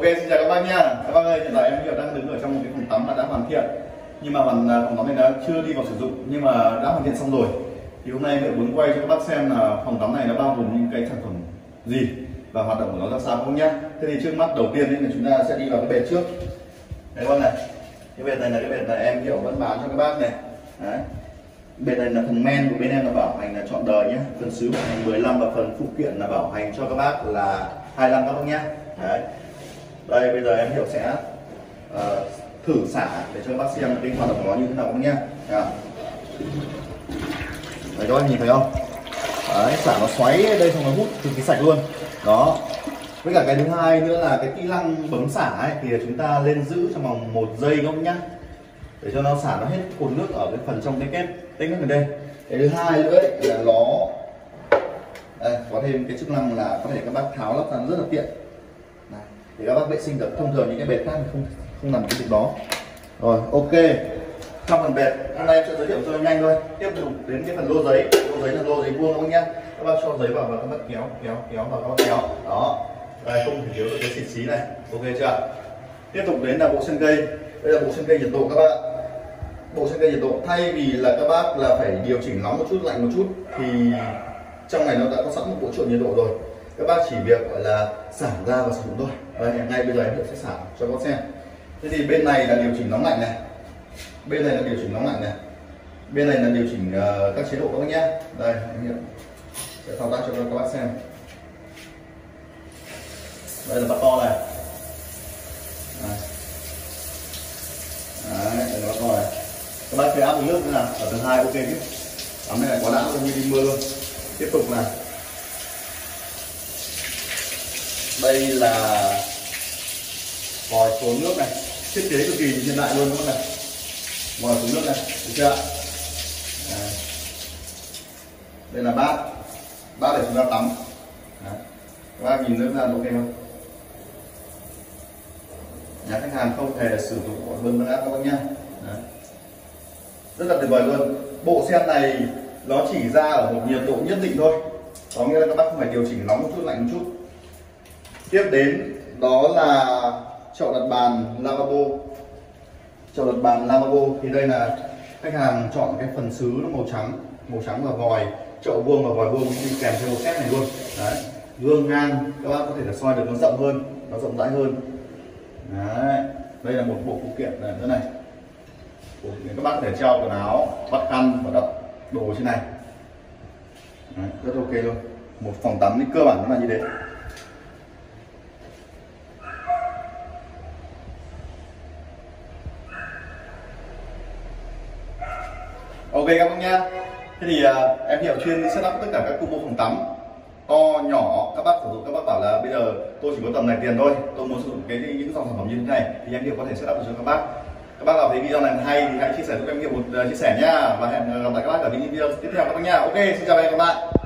xin chào các bác nha. Các bác ơi, hiện tại em đang đứng ở trong một cái phòng tắm là đã hoàn thiện, nhưng mà phòng tắm này đã chưa đi vào sử dụng, nhưng mà đã hoàn thiện xong rồi. Thì hôm nay em muốn quay cho các bác xem là phòng tắm này nó bao gồm những cái sản phẩm gì và hoạt động của nó ra sao không nhá. Thế thì trước mắt đầu tiên thì chúng ta sẽ đi vào cái bệt trước. Đấy các bác này, cái bệt này là cái bệt là em Hiệu vẫn bán cho các bác này. Đấy. Bệt này là phần men của bên em là bảo hành là trọn đời nhé, phần sứ bảo hành 15 và phần phụ kiện là bảo hành cho các bác là 25 các bác nhé. Đấy. Đây bây giờ em Hiệu sẽ thử xả để cho các bác xem cái hoạt động của nó như thế nào các bác nhé. Đấy các bác nhìn thấy không? Đấy, xả nó xoáy đây xong nó hút cực kỳ sạch luôn. Đó. Với cả cái thứ hai nữa là cái kỹ năng bấm xả ấy, thì chúng ta lên giữ trong vòng 1 giây các bác nhá, để cho nó xả nó hết cồn nước ở cái phần trong cái kết tích nước ở đây. Cái thứ hai nữa ấy, là nó đây, có thêm cái chức năng là có thể các bác tháo lắp ra rất là tiện. Này, để các bác vệ sinh được. Thông thường những cái bệt khác không làm cái việc đó. Rồi, ok. Trong phần bệt hôm nay em sẽ giới thiệu cho em nhanh thôi. Tiếp tục đến cái phần lô giấy. Lô giấy là lô giấy vuông các bác nhá. Các bác cho giấy vào và các bác kéo vào các bác kéo. Đó. Đây, không thể thiếu được cái xịt xí này. Ok chưa? Tiếp tục đến là bộ sân cây. Đây là bộ sân cây nhiệt độ các bác. Bộ sân cây nhiệt độ, thay vì là các bác là phải điều chỉnh nóng một chút, lạnh một chút, thì trong này nó đã có sẵn một bộ trộn nhiệt độ rồi. Các bác chỉ việc gọi là xả ra và sử dụng thôi. Đây, ngay bây giờ em sẽ xả cho các bác xem. Thế thì bên này là điều chỉnh nóng lạnh này, bên này là điều chỉnh nóng lạnh này, bên này là điều chỉnh các chế độ các bác nhé. Đây em sẽ thao tác cho các bác xem. Đây là bắt to này. Đấy, đây là bắt to này. Các bác thấy áp nước thế nào? Ở tầng 2 ok chứ? Tắm này quá đã luôn, như đi mưa luôn. Tiếp tục này. Đây là vòi số nước này, thiết kế cực kỳ hiện đại luôn các bác này. Vòi số nước này, được chưa? Đấy. Đây là bát để chúng ta tắm. Đấy. Các bác nhìn nước ra ok không? Nhà khách hàng không hề sử dụng bơm nước áp các bác nhá. Đấy. Rất là tuyệt vời luôn. Bộ sen này nó chỉ ra ở một nhiệt độ nhất định thôi, có nghĩa là các bác không phải điều chỉnh nóng một chút, lạnh một chút. Tiếp đến đó là chậu đặt bàn lavabo. Chậu đặt bàn lavabo thì đây là khách hàng chọn cái phần sứ nó màu trắng và vòi chậu vuông và vòi vuông đi kèm theo một set này luôn. Đấy, gương ngang các bác có thể là soi được nó rộng hơn, nó rộng rãi hơn. Đấy, đây là một bộ phụ kiện này nữa này. Các bác có thể treo quần áo, bắt khăn và đặt đồ trên này. Đấy, rất ok luôn. Một phòng tắm thì cơ bản nó là như thế. Ok các bác nhá. Thế thì em Hiệu chuyên setup tất cả các combo phòng tắm to nhỏ. Các bác sử dụng, các bác bảo là bây giờ tôi chỉ có tầm này tiền thôi, tôi muốn sử dụng những dòng sản phẩm như thế này, thì em Hiệu có thể setup cho các bác. Các bác nào thấy video này hay thì hãy chia sẻ giúp em Hiệu một chia sẻ nhá, và hẹn gặp lại các bác ở những video tiếp theo các bác nhá. Ok, xin chào và hẹn gặp lại.